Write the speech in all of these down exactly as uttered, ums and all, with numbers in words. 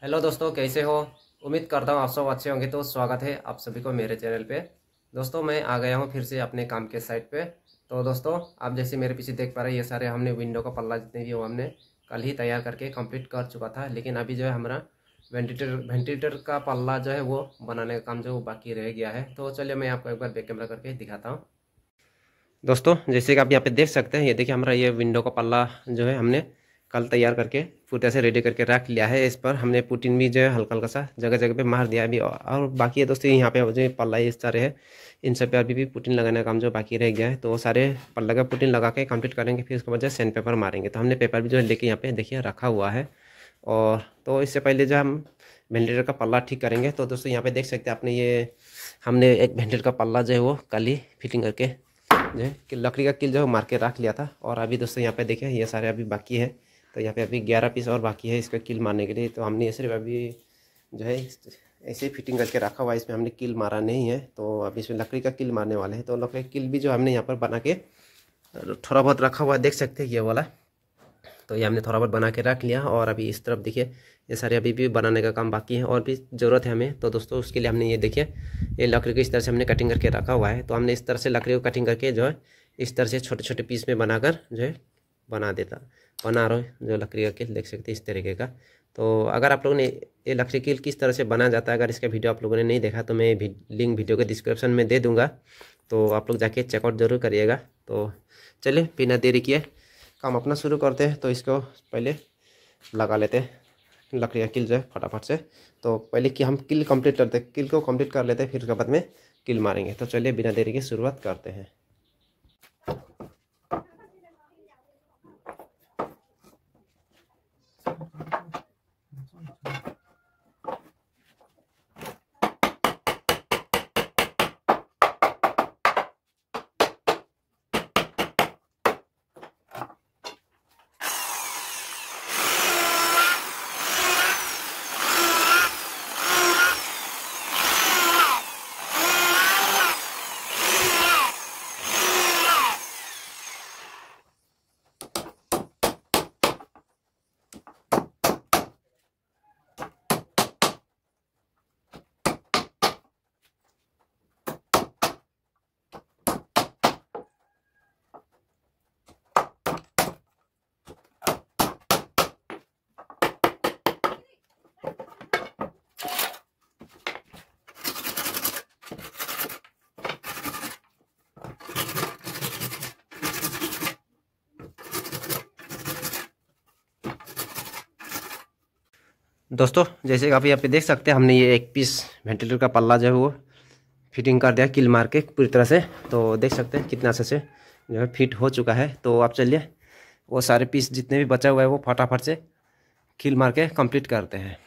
Hello दोस्तों, कैसे हो। उम्मीद करता हूँ आप सब अच्छे होंगे। तो स्वागत है आप सभी को मेरे चैनल पे। दोस्तों, मैं आ गया हूँ फिर से अपने काम के साइट पे। तो दोस्तों, आप जैसे मेरे पीछे देख पा रहे हैं, ये सारे हमने विंडो का पल्ला जितने भी वो हमने कल ही तैयार करके कंप्लीट कर चुका था। लेकिन अभी जो है हमारा वेंटिलेटर वेंटिलेटर का पल्ला जो है वो बनाने का काम जो है वो बाकी रह गया है। तो चलिए मैं आपको एक बार बैक कैमरा करके दिखाता हूँ। दोस्तों, जैसे कि आप यहाँ पे देख सकते हैं, ये देखिए हमारा ये विंडो का पल्ला जो है हमने कल तैयार करके पूरी तरह से रेडी करके रख लिया है। इस पर हमने पुटीन भी जो है हल्का हल्का सा जगह जगह पे मार दिया है अभी। और बाकी है दोस्तों, यहाँ पे जो पल्ला इस सारे है, इन सब पे अभी भी पुटीन लगाने का काम जो बाकी रह गया है। तो वो सारे पल्ला का पुटीन लगा के कंप्लीट करेंगे, फिर उसके बाद जो सैंड पेपर मारेंगे। तो हमने पेपर भी जो है लेके यहाँ पे देखिए रखा हुआ है। और तो इससे पहले जो हम वेंटिलेटर का पल्ला ठीक करेंगे, तो दोस्तों यहाँ पे देख सकते हैं आपने, ये हमने एक वेंटिलेटर का पल्ला जो है वो कल ही फिटिंग करके जो है कि लकड़ी का किल जो है मार के रख लिया था। और अभी दोस्तों यहाँ पे देखें, ये सारे अभी बाकी है। तो यहाँ पे अभी ग्यारह पीस और बाकी है इसका किल मारने के लिए। तो हमने ये सिर्फ अभी जो है ऐसे ही फिटिंग करके रखा हुआ है, इसमें हमने किल मारा नहीं है। तो अभी इसमें लकड़ी का किल मारने वाले हैं। तो लकड़ी का किल भी जो हमने यहाँ पर बना के थोड़ा बहुत रखा हुआ है, देख सकते हैं ये वाला। तो ये हमने थोड़ा बहुत बना के रख लिया। और अभी इस तरफ देखिए, ये सारे अभी भी बनाने का काम बाकी है और भी ज़रूरत है हमें। तो दोस्तों, उसके लिए हमने ये देखिए, ये लकड़ी को इस तरह से हमने कटिंग करके रखा हुआ है। तो हमने इस तरह से लकड़ी को कटिंग करके जो है इस तरह से छोटे छोटे पीस में बनाकर जो है बना देता बना रहा हूँ जो लकड़ी का किल देख सकते हैं इस तरीके का। तो अगर आप लोगों ने ये लकड़ी किल किस तरह से बना जाता है, अगर इसका वीडियो आप लोगों ने नहीं देखा तो मैं लिंक वीडियो के डिस्क्रिप्शन में दे दूँगा। तो आप लोग जाके चेकआउट जरूर करिएगा। तो चलिए बिना देरी किए काम अपना शुरू करते हैं। तो इसको पहले लगा लेते हैं लकड़ी का किल जो है फटाफट से। तो पहले कि हम किल कंप्लीट करते हैं, किल को कंप्लीट कर लेते हैं, फिर उसके बाद में किल मारेंगे। तो चलिए बिना देरी के शुरुआत करते हैं। दोस्तों, जैसे कि आप यहाँ पे देख सकते हैं, हमने ये एक पीस वेंटिलेटर का पल्ला जो है वो फिटिंग कर दिया किल मार के पूरी तरह से। तो देख सकते हैं कितना अच्छे से जो है फिट हो चुका है। तो आप चलिए वो सारे पीस जितने भी बचा हुआ है वो फटाफट से किल मार के कंप्लीट करते हैं।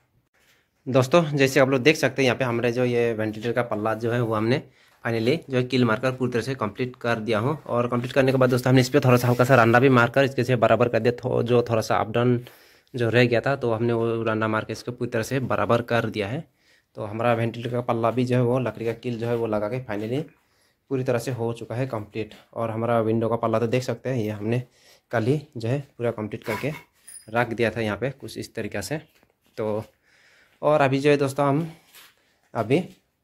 दोस्तों, जैसे आप लोग देख सकते हैं, यहाँ पे हमारे जो ये वेंटिलेटर का पल्ला जो है वो हमने फाइनली जो है किल मारकर पूरी तरह से कंप्लीट कर दिया हूँ। और कंप्लीट करने के बाद दोस्तों, हमने इस पर थोड़ा सा हल्का सा रंडा भी मारकर इसके से बराबर कर दिया। थो, जो थोड़ा सा अप डाउन जो रह गया था, तो हमने वो रंडा मार के इसको पूरी तरह से बराबर कर दिया है। तो हमारा वेंटिलेटर का पल्ला भी जो है वो लकड़ी का किल जो है वो लगा के फाइनली पूरी तरह से हो चुका है कंप्लीट। और हमारा विंडो का पल्ला तो देख सकते हैं, ये हमने कल ही जो है पूरा कंप्लीट करके रख दिया था यहाँ पे कुछ इस तरीक़े से। तो और अभी जो है दोस्तों, हम अभी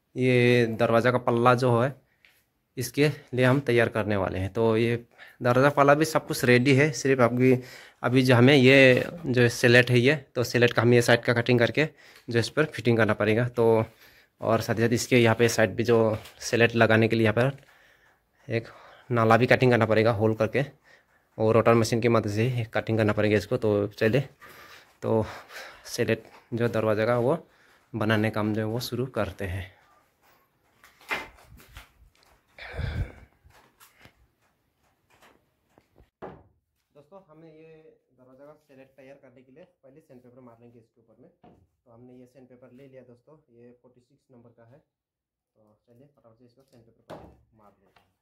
ये दरवाज़ा का पल्ला जो है इसके लिए हम तैयार करने वाले हैं। तो ये दरवाज़ा पल्ला भी सब कुछ रेडी है, सिर्फ अभी अभी जो हमें ये जो सेलेट है, ये तो सेलेट का हमें ये साइड का कटिंग करके जो इस पर फिटिंग करना पड़ेगा। तो और साथ ही साथ इसके यहाँ पे साइड भी जो सेलेट लगाने के लिए यहाँ पर एक नाला भी कटिंग करना पड़ेगा होल करके, और रोटर मशीन की मदद से कटिंग करना पड़ेगा इसको। तो चलिए, तो सेलेट जो दरवाज़ा का वो बनाने का काम जो है वो शुरू करते हैं। दोस्तों, हमने ये दरवाज़ा का सेलेट तैयार करने के लिए पहले सैंड पेपर मार लेंगे इसके ऊपर में। तो हमने ये सैंड पेपर ले लिया दोस्तों, ये फोर्टी सिक्स नंबर का है। तो चलिए फटाफट से इसको सैंड पेपर मार लेते हैं।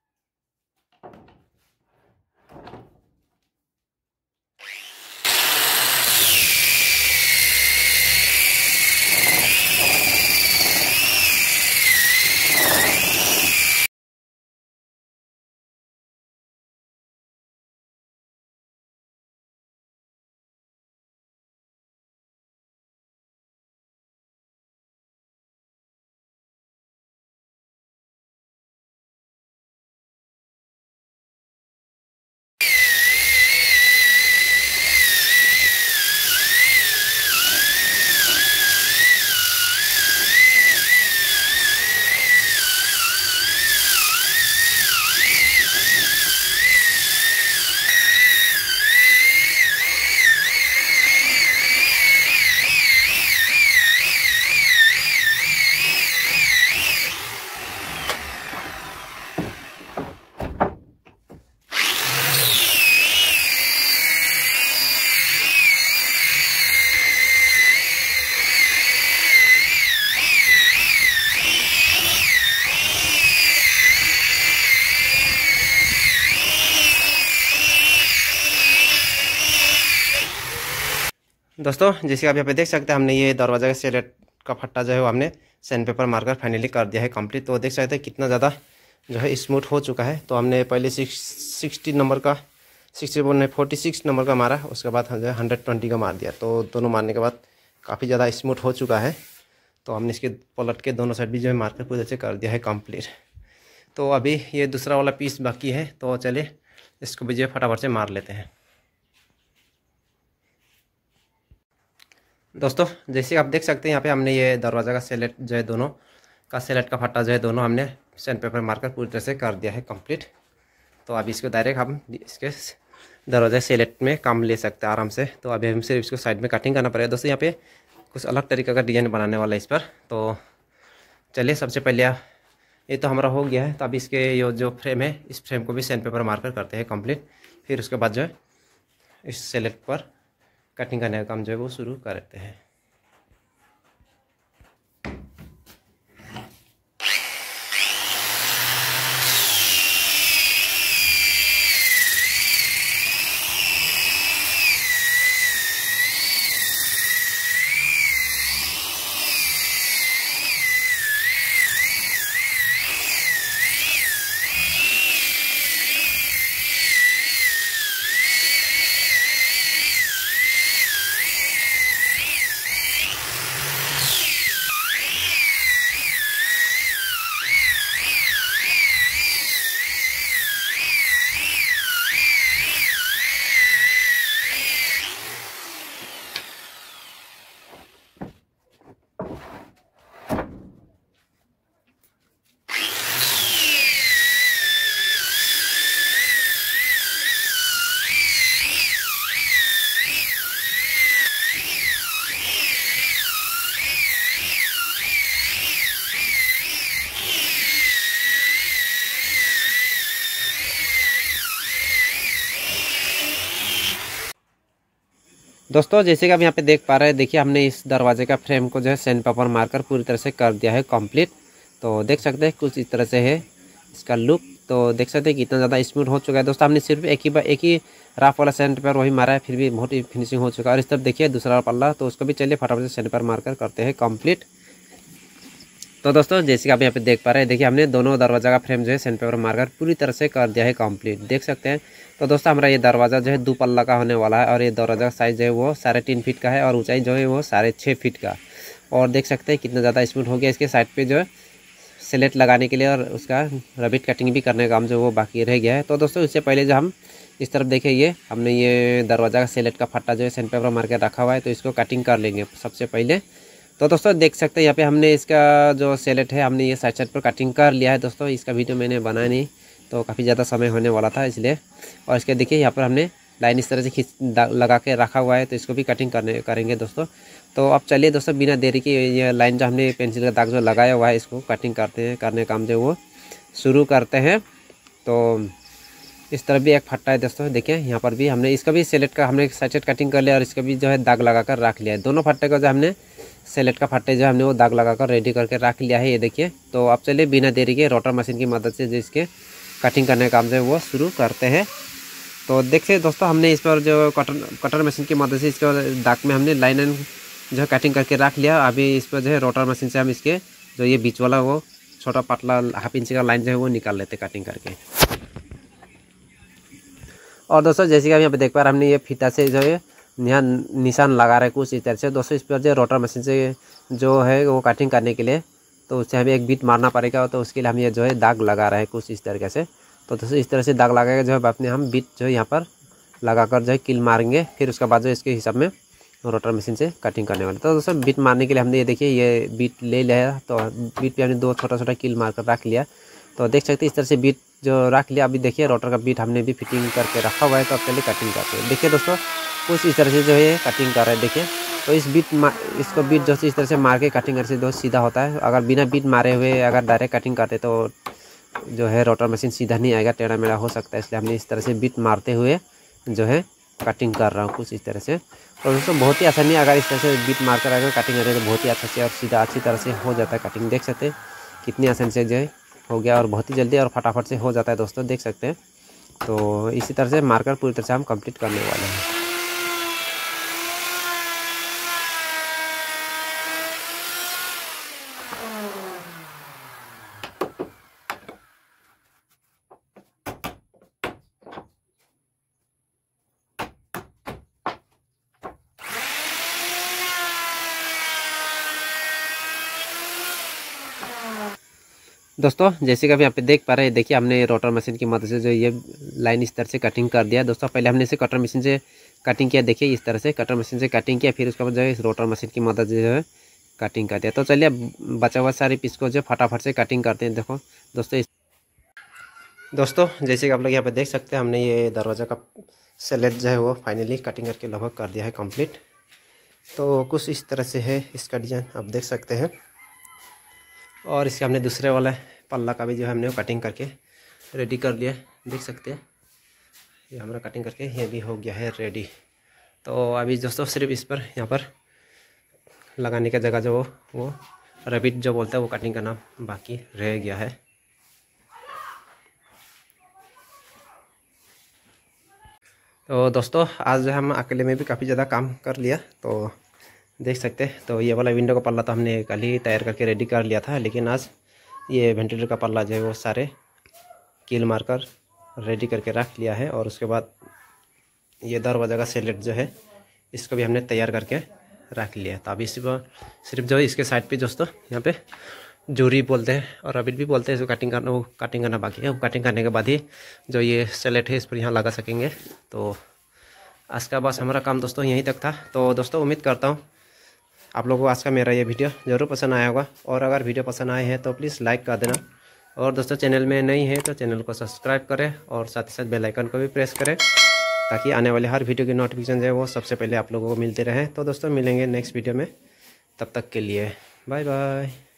दोस्तों जैसे आप यहाँ पे देख सकते हैं, हमने ये दरवाजा का सेलेट का फट्टा जो है वो हमने सैंड पेपर मारकर फाइनली कर दिया है कंप्लीट। तो देख सकते हैं कितना ज़्यादा जो है स्मूथ हो चुका है। तो हमने पहले सिक्स सिक्सटी नंबर का सिक्सटी बोलने फोर्टी सिक्स नंबर का मारा, उसके बाद जो है हंड्रेड ट्वेंटी का मार दिया। तो दोनों मारने के बाद काफ़ी ज़्यादा स्मूथ हो चुका है। तो हमने इसके पलट के दोनों साइड भी जो है मार्कर पूरे से कर दिया है कंप्लीट। तो अभी ये दूसरा वाला पीस बाकी है, तो चलिए इसको भी जो है फटाफट से मार लेते हैं। दोस्तों जैसे आप देख सकते हैं यहाँ पे हमने ये दरवाज़ा का सेलेट जो है दोनों का सेलेट का फट्टा जो है दोनों हमने सैंड पेपर मारकर पूरी तरह से कर दिया है कंप्लीट। तो अभी इसको डायरेक्ट हम इसके दरवाजा सेलेट में काम ले सकते हैं आराम से। तो अभी हम सिर्फ इसको साइड में कटिंग करना पड़ेगा। दोस्तों यहाँ पे कुछ अलग तरीके का डिज़ाइन बनाने वाला है इस पर। तो चलिए सबसे पहले ये तो हमारा हो गया है। तो अभी इसके ये जो फ्रेम है इस फ्रेम को भी सैंड पेपर मारकर करते हैं कंप्लीट। फिर उसके बाद जो है इस सेलेट पर कटिंग करने का काम जो है वो शुरू करते हैं। दोस्तों जैसे कि आप यहाँ पे देख पा रहे हैं, देखिए हमने इस दरवाजे का फ्रेम को जो है सैंड पेपर मारकर पूरी तरह से कर दिया है कंप्लीट। तो देख सकते हैं कुछ इस तरह से है इसका लुक। तो देख सकते हैं कितना ज़्यादा स्मूथ हो चुका है। दोस्तों हमने सिर्फ एक ही एक ही राफ वाला सैंड पेपर वही मारा है, फिर भी बहुत ही फिनिशिंग हो चुका है। और इस तरफ देखिए दूसरा पल्ला, तो उसको भी चलिए फटाफट से सैंड पेपर मारकर करते हैं कंप्लीट। तो दोस्तों जैसे कि आप यहाँ पे देख पा रहे हैं, देखिए हमने दोनों दरवाजा का फ्रेम जो है सैंड पेपर मारकर पूरी तरह से कर दिया है कंप्लीट, देख सकते हैं। तो दोस्तों हमारा ये दरवाज़ा जो है दो पल्ला का होने वाला है और ये दरवाज़ा का साइज़ जो है वो साढ़े तीन फीट का है और ऊंचाई जो है वो साढ़े छः फीट का। और देख सकते हैं कितना ज़्यादा स्मूथ हो गया। इसके साइड पे जो है स्लेट लगाने के लिए और उसका रबिट कटिंग भी करने का काम जो वो बाकी रह गया है। तो दोस्तों इससे पहले जो हम इस तरफ देखें, ये हमने ये दरवाज़ा का स्लेट का फट्टा जो है सैंड पेपर मार के रखा हुआ है, तो इसको कटिंग कर लेंगे सबसे पहले। तो दोस्तों देख सकते हैं यहाँ पे हमने इसका जो सेलेट है हमने ये साइड साइड पर कटिंग कर लिया है। दोस्तों इसका वीडियो मैंने बनाया नहीं, तो काफ़ी ज़्यादा समय होने वाला था इसलिए। और इसके देखिए यहाँ पर हमने लाइन इस तरह से खींच लगा के रखा हुआ है, तो इसको भी कटिंग करने करेंगे दोस्तों। तो अब चलिए दोस्तों बिना देरी के ये लाइन जो हमने पेंसिल का दाग जो लगाया हुआ है इसको कटिंग करते हैं करने काम जो वो शुरू करते हैं। तो इस तरफ भी एक फट्टा है दोस्तों, देखिए यहाँ पर भी हमने इसका भी सेलेट का हमने साइड साइड कटिंग कर लिया और इसका भी जो है दाग लगा कर रख लिया है। दोनों फट्टे को जो हमने सेलेट का फट्टे जो हमने वो दाग लगाकर रेडी करके रख लिया है, ये देखिए। तो अब चलिए बिना देरी के रोटर मशीन की मदद से जो इसके कटिंग करने का काम जो है वो शुरू करते हैं। तो देखिए दोस्तों हमने इस पर जो कटर कटर मशीन की मदद से इसके दाग में हमने लाइन जो है कटिंग करके रख लिया। अभी इस पर जो है रोटर मशीन से हम इसके जो ये बीच वाला वो छोटा पतला हाफ इंच का लाइन जो है वो निकाल लेते कटिंग करके। और दोस्तों जैसे कि आप यहाँ पे देख पा रहे हैं, हमने ये फीता से जो है यहाँ निशान लगा रहे हैं कुछ इस तरह से। दोस्तों इस पर जो रोटर मशीन से जो है वो कटिंग करने के लिए तो उससे हमें एक बीट मारना पड़ेगा, तो उसके लिए हम ये जो है दाग लगा रहे हैं कुछ इस तरीके से। तो दोस्तों इस तरह से दाग लगा के जो है अपने हम बीट जो है यहाँ पर लगाकर जो है किल मारेंगे, फिर उसके बाद जो इसके हिसाब में रोटर मशीन से कटिंग करने वाले। तो दोस्तों बीट मारने के लिए हमने ये देखिए ये बीट ले लिया, तो बीट पे हमने दो छोटा छोटा किल मारकर रख लिया। तो देख सकते हैं इस तरह से बीट जो रख लिया। अभी देखिए रोटर का बीट हमने भी फिटिंग करके रखा हुआ है, तो अब चलिए कटिंग करते हैं। देखिए दोस्तों कुछ इस तरह से जो है कटिंग कर रहे हैं, देखिए। तो इस बीट इसको बीट जो इस तरह से मार के कटिंग करने से बहुत सीधा होता है। अगर बिना बीट मारे हुए अगर डायरेक्ट कटिंग करते तो जो है रोटर मशीन सीधा नहीं आएगा, टेढ़ा मेढ़ा हो सकता है। इसलिए हमने इस तरह से बीट मारते हुए जो है कटिंग कर रहा हूँ कुछ इस तरह से। तो दोस्तों बहुत ही आसानी, अगर इस तरह से बीट मार कर अगर कटिंग करें तो बहुत ही अच्छा से और सीधा अच्छी तरह से हो जाता है कटिंग। देख सकते हैं कितनी आसानी से जो है हो गया और बहुत ही जल्दी और फटाफट से हो जाता है दोस्तों, देख सकते हैं। तो इसी तरह से मार्कर पूरी तरह से हम कंप्लीट करने वाले हैं। दोस्तों जैसे कि आप यहाँ पे देख पा रहे हैं, देखिए हमने रोटर मशीन की मदद से जो ये लाइन इस तरह से कटिंग कर दिया। दोस्तों पहले हमने इसे कटर मशीन से कटिंग किया, देखिए इस तरह से कटर मशीन से कटिंग किया, फिर उसके बाद जो है इस रोटर मशीन की मदद से जो है कटिंग कर दिया। तो चलिए अब बचा हुआ सारे पीस को जो फटाफट से कटिंग करते हैं। देखो दोस्तों दोस्तों जैसे कि आप लोग यहाँ पे देख सकते हैं, हमने ये दरवाज़ा का सेलेट जो है वो फाइनली कटिंग करके लगभग कर दिया है कंप्लीट। तो कुछ इस तरह से है इसका डिज़ाइन, आप देख सकते हैं। और इसके हमने दूसरे वाला पल्ला का भी जो है हमने कटिंग करके रेडी कर लिया, देख सकते हैं। ये हमारा कटिंग करके ये भी हो गया है रेडी। तो अभी दोस्तों सिर्फ इस पर यहाँ पर लगाने का जगह जो वो रैबिट जो बोलता है वो कटिंग करना बाकी रह गया है। तो दोस्तों आज जो हम अकेले में भी काफ़ी ज़्यादा काम कर लिया, तो देख सकते हैं। तो ये वाला विंडो का पल्ला तो हमने कल ही तैयार करके रेडी कर लिया था, लेकिन आज ये वेंटिलेटर का पल्ला जो है वो सारे कील मारकर रेडी करके रख लिया है। और उसके बाद ये दरवाज़ा का सेलेट जो है इसको भी हमने तैयार करके रख लिया है। तो अभी सिर्फ सिर्फ जो है इसके साइड पे दोस्तों यहाँ पे जोरी बोलते हैं और रबिट भी बोलते हैं, इसको कटिंग करना वो कटिंग करना बाकी है। वो कटिंग करने के बाद ही जो ये सेलेट है इस पर यहाँ लगा सकेंगे। तो आज का बस हमारा काम दोस्तों यहीं तक था। तो दोस्तों उम्मीद करता हूँ आप लोगों को आज का मेरा ये वीडियो ज़रूर पसंद आया होगा। और अगर वीडियो पसंद आए हैं तो प्लीज़ लाइक कर देना। और दोस्तों चैनल में नहीं है तो चैनल को सब्सक्राइब करें और साथ ही साथ बेल आइकन को भी प्रेस करें, ताकि आने वाले हर वीडियो की नोटिफिकेशन जो है वो सबसे पहले आप लोगों को मिलते रहें। तो दोस्तों मिलेंगे नेक्स्ट वीडियो में, तब तक के लिए बाय बाय।